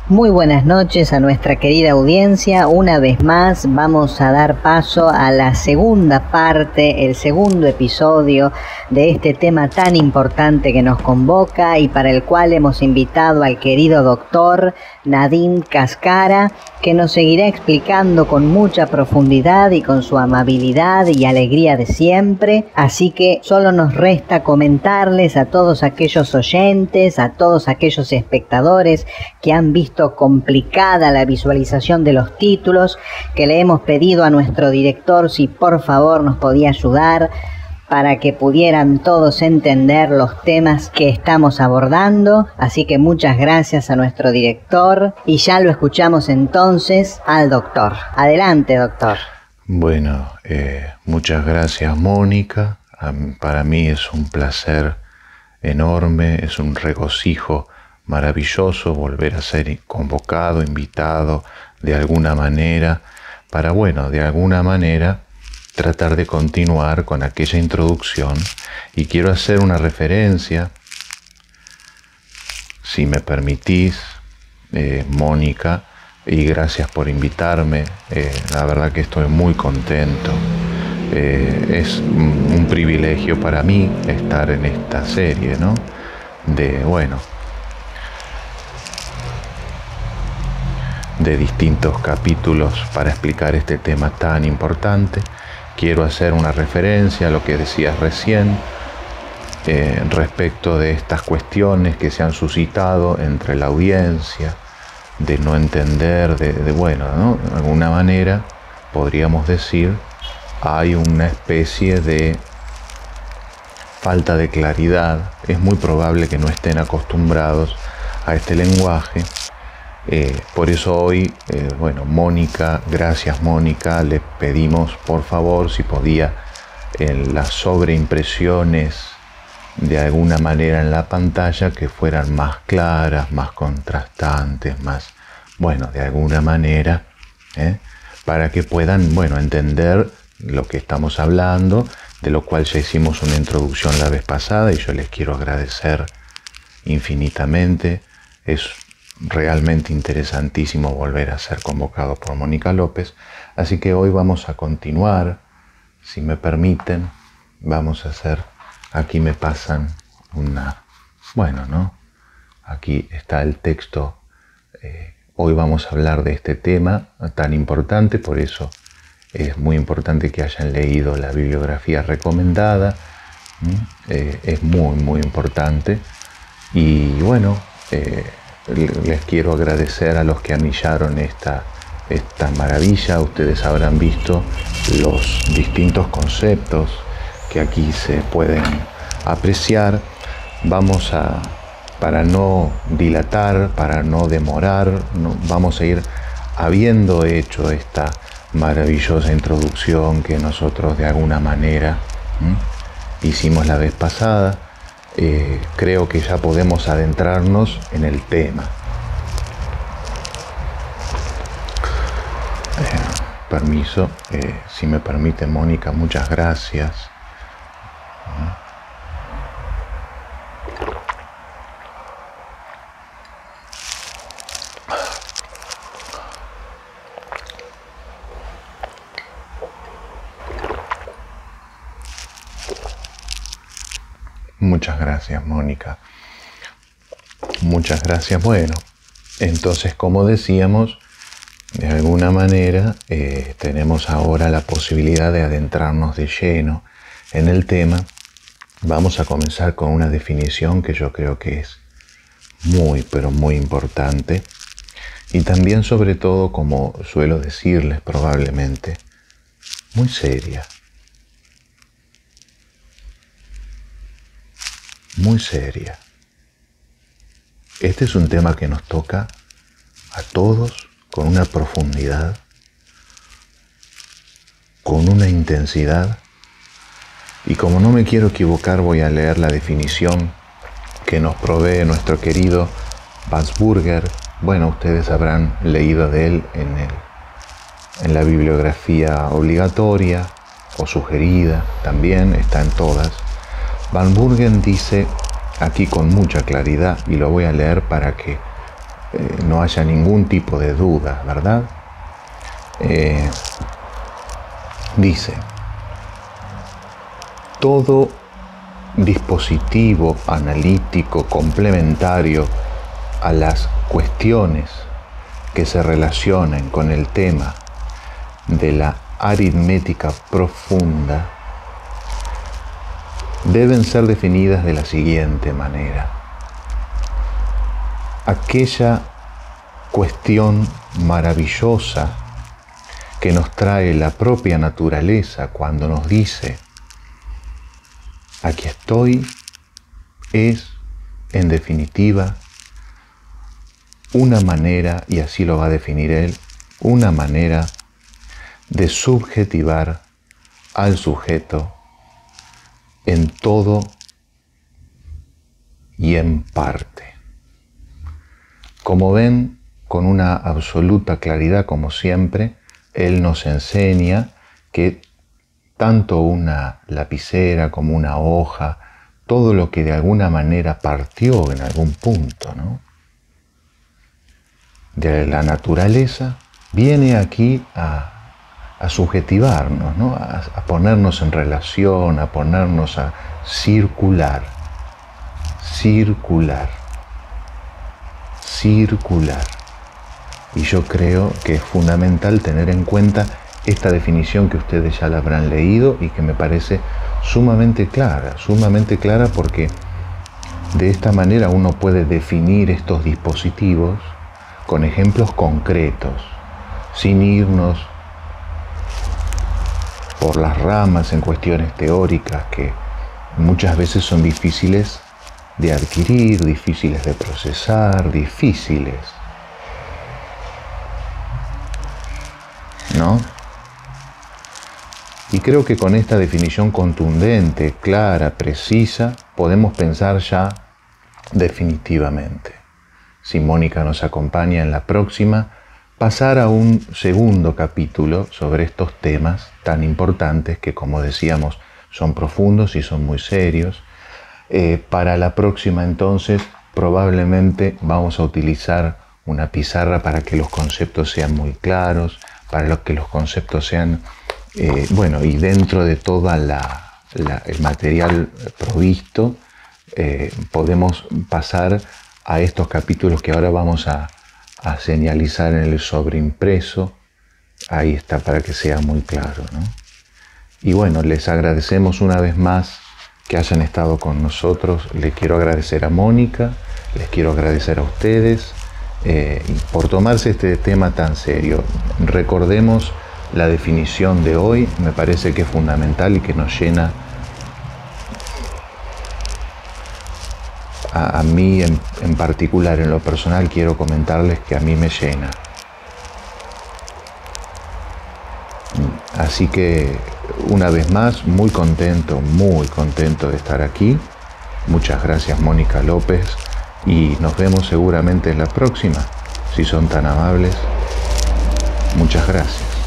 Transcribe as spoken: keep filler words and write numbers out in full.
Muy buenas noches a nuestra querida audiencia. Una vez más vamos a dar paso a la segunda parte, el segundo episodio de este tema tan importante que nos convoca y para el cual hemos invitado al querido doctor Nadim Cascara, que nos seguirá explicando con mucha profundidad y con su amabilidad y alegría de siempre. Así que solo nos resta comentarles a todos aquellos oyentes, a todos aquellos espectadores que han visto complicada la visualización de los títulos, que le hemos pedido a nuestro director si por favor nos podía ayudar para que pudieran todos entender los temas que estamos abordando. Así que muchas gracias a nuestro director y ya lo escuchamos entonces al doctor. Adelante, doctor. Bueno, eh, muchas gracias, Mónica. Para mí es un placer enorme, es un regocijo maravilloso volver a ser convocado, invitado de alguna manera, para, bueno, de alguna manera tratar de continuar con aquella introducción. Y quiero hacer una referencia, si me permitís, eh, Mónica, y gracias por invitarme. Eh, la verdad que estoy muy contento. Eh, es un, un privilegio para mí estar en esta serie, ¿no? De, bueno, de distintos capítulos para explicar este tema tan importante. Quiero hacer una referencia a lo que decías recién eh, respecto de estas cuestiones que se han suscitado entre la audiencia, de no entender, de, de bueno, ¿no? De alguna manera podríamos decir hay una especie de falta de claridad. Es muy probable que no estén acostumbrados a este lenguaje. Eh, por eso hoy, eh, bueno, Mónica, gracias Mónica, le pedimos por favor si podía en las sobreimpresiones de alguna manera en la pantalla que fueran más claras, más contrastantes, más, bueno, de alguna manera, ¿eh? para que puedan, bueno, entender lo que estamos hablando, de lo cual ya hicimos una introducción la vez pasada y yo les quiero agradecer infinitamente. Es realmente interesantísimo volver a ser convocado por Mónica López, así que hoy vamos a continuar, si me permiten, vamos a hacer, aquí me pasan una, bueno, ¿no? Aquí está el texto, eh, hoy vamos a hablar de este tema tan importante, por eso es muy importante que hayan leído la bibliografía recomendada, eh, es muy, muy importante, y bueno, eh, les quiero agradecer a los que amillaron esta, esta maravilla. Ustedes habrán visto los distintos conceptos que aquí se pueden apreciar. Vamos a, para no dilatar, para no demorar, no, vamos a ir habiendo hecho esta maravillosa introducción que nosotros de alguna manera ¿m? hicimos la vez pasada. Eh, creo que ya podemos adentrarnos en el tema. Eh, permiso, eh, si me permite Mónica, muchas gracias. Muchas gracias, Mónica. Muchas gracias. Bueno, entonces, como decíamos, de alguna manera eh, tenemos ahora la posibilidad de adentrarnos de lleno en el tema. Vamos a comenzar con una definición que yo creo que es muy, pero muy importante. Y también, sobre todo, como suelo decirles probablemente, muy seria. Muy seria. Este es un tema que nos toca a todos con una profundidad, con una intensidad, y como no me quiero equivocar voy a leer la definición que nos provee nuestro querido Wansburger. Bueno, ustedes habrán leído de él en, el, en la bibliografía obligatoria o sugerida, también está en todas. Wansburger dice aquí con mucha claridad, y lo voy a leer para que eh, no haya ningún tipo de duda, ¿verdad? Eh, dice, todo dispositivo analítico complementario a las cuestiones que se relacionen con el tema de la aritmética profunda deben ser definidas de la siguiente manera. Aquella cuestión maravillosa que nos trae la propia naturaleza cuando nos dice aquí estoy, es, en definitiva, una manera, y así lo va a definir él, una manera de subjetivar al sujeto en todo y en parte. Como ven, con una absoluta claridad, como siempre, él nos enseña que tanto una lapicera como una hoja, todo lo que de alguna manera partió en algún punto, ¿no?, de la naturaleza, viene aquí a, a subjetivarnos, ¿no?, a, a ponernos en relación, a ponernos a circular, circular, circular. Y yo creo que es fundamental tener en cuenta esta definición que ustedes ya la habrán leído y que me parece sumamente clara, sumamente clara porque de esta manera uno puede definir estos dispositivos con ejemplos concretos, sin irnos por las ramas en cuestiones teóricas que muchas veces son difíciles de adquirir, difíciles de procesar, difíciles, ¿no? Y creo que con esta definición contundente, clara, precisa, podemos pensar ya definitivamente, si Mónica nos acompaña en la próxima, pasar a un segundo capítulo sobre estos temas tan importantes que, como decíamos, son profundos y son muy serios. Eh, para la próxima, entonces, probablemente vamos a utilizar una pizarra para que los conceptos sean muy claros, para que los conceptos sean, eh, bueno, y dentro de todo la, la, el material provisto, eh, podemos pasar a estos capítulos que ahora vamos a, a señalizar en el sobreimpreso. Ahí está, para que sea muy claro, ¿no? Y bueno, les agradecemos una vez más que hayan estado con nosotros. Les quiero agradecer a Mónica, les quiero agradecer a ustedes eh, por tomarse este tema tan serio. Recordemos la definición de hoy, me parece que es fundamental y que nos llena a, a mí en, en particular, en lo personal, quiero comentarles que a mí me llena. Así que una vez más, muy contento, muy contento de estar aquí. Muchas gracias, Mónica López, y nos vemos seguramente en la próxima, si son tan amables. Muchas gracias.